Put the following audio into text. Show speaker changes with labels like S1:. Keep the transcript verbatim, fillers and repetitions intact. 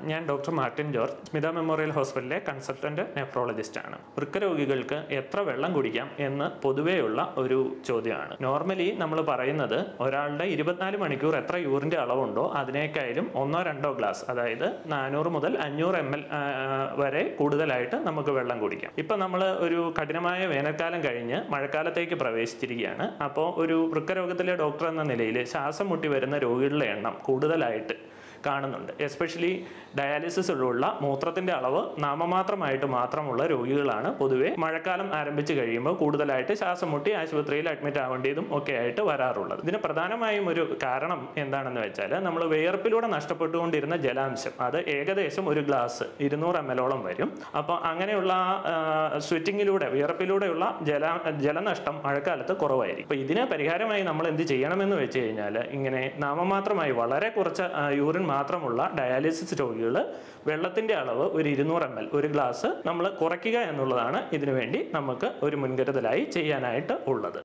S1: ഞാൻ doctor Martin George, Smitha memorial ഹോസ്പിറ്റലിലെ consultant nephrologist ആണ്. വൃക്ക രോഗികൾക്ക് എത്ര വെള്ളം കുടിക്കാം എന്ന് പൊതുവെയുള്ള ഒരു ചോദ്യമാണ്. നോർമലി നമ്മൾ പറയുന്നത് ഒരാളുടെ ഇരുപത്തിനാല് മണിക്കൂർ എത്ര യൂറിന്റെ അളവുണ്ടോ അതിനേക്കാളും ഒന്നോ രണ്ടോ ഗ്ലാസ്, അതായത് നാനൂറ് മുതൽ അഞ്ഞൂറ് എം എൽ വരെ കൂടുതലായിട്ട് നമുക്ക് വെള്ളം കുടിക്കാം. ഇപ്പം നമ്മൾ ഒരു കഠിനമായ വേനൽക്കാലം കഴിഞ്ഞ് മഴക്കാലത്തേക്ക് പ്രവേശിച്ചിരിക്കുകയാണ്. അപ്പോൾ ഒരു വൃക്കരോഗത്തിലെ ഡോക്ടർ എന്ന നിലയിൽ ശ്വാസം മുട്ടി വരുന്ന രോഗികളുടെ എണ്ണം കൂടുതലായിട്ട് കാണുന്നുണ്ട്. എസ്പെഷ്യലി ഡയാലിസിസ് ഉള്ള മൂത്രത്തിന്റെ അളവ് നാമമാത്രമായിട്ട് മാത്രമുള്ള രോഗികളാണ് പൊതുവെ മഴക്കാലം ആരംഭിച്ചു കഴിയുമ്പോൾ കൂടുതലായിട്ട് ശ്വാസം മുട്ടി ആശുപത്രിയിൽ അഡ്മിറ്റ് ആവേണ്ടതും ഒക്കെ ആയിട്ട് വരാറുള്ളത്. ഇതിന് പ്രധാനമായും ഒരു കാരണം എന്താണെന്ന് വെച്ചാൽ നമ്മൾ വിയർപ്പിലൂടെ നഷ്ടപ്പെട്ടുകൊണ്ടിരുന്ന ജലാംശം അത് ഏകദേശം ഒരു ഗ്ലാസ് ഇരുന്നൂറ് എം എലോളം വരും. അപ്പോൾ അങ്ങനെയുള്ള സ്വെറ്റിങ്ങിലൂടെ വിയർപ്പിലൂടെയുള്ള ജല ജലനഷ്ടം മഴക്കാലത്ത് കുറവായിരിക്കും. അപ്പോൾ ഇതിന് പരിഹാരമായി നമ്മൾ എന്ത് ചെയ്യണമെന്ന് വെച്ച് കഴിഞ്ഞാൽ ഇങ്ങനെ നാമമാത്രമായി വളരെ കുറച്ച് യൂറിൻ മാത്രമുള്ള ഡയാലിസിസ് രോഗികൾ വെള്ളത്തിന്റെ അളവ് ഒരു ഇരുന്നൂറ് എം എൽ ഒരു ഗ്ലാസ് നമ്മൾ കുറയ്ക്കുക എന്നുള്ളതാണ് ഇതിനു വേണ്ടി നമുക്ക് ഒരു മുൻകരുതലായി ചെയ്യാനായിട്ട് ഉള്ളത്.